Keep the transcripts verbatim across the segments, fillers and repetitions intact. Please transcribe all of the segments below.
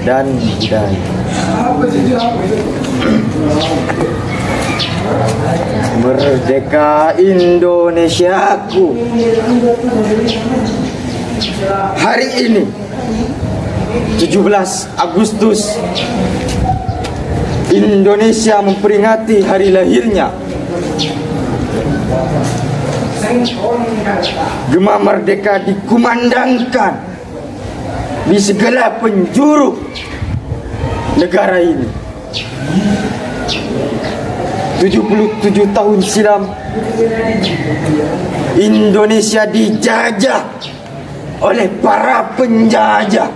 dan budaya. Merdeka Indonesiaku. Hari ini tujuh belas Agustus, Indonesia memperingati hari lahirnya. Gema merdeka dikumandangkan di segala penjuru negara ini. tujuh puluh tujuh tahun silam Indonesia dijajah oleh para penjajah.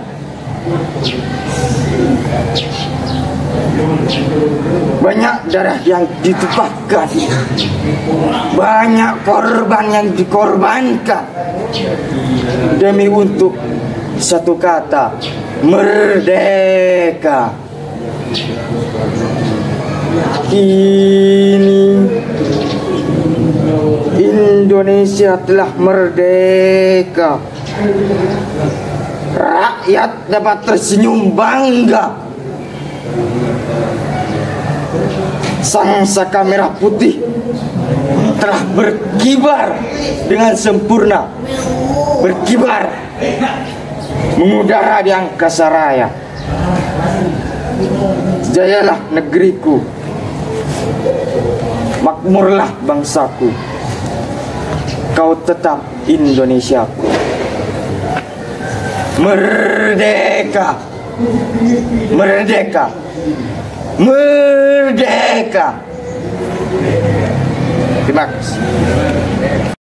Banyak darah yang ditumpahkan, banyak korban yang dikorbankan demi untuk satu kata, merdeka. Kini Indonesia telah merdeka. Rakyat dapat tersenyum bangga. Sang saka merah putih telah berkibar dengan sempurna, berkibar mengudara di angkasa raya. Jayalah negeriku, makmurlah bangsaku, kau tetap Indonesiaku. Merdeka, merdeka, merdeka. Terima kasih.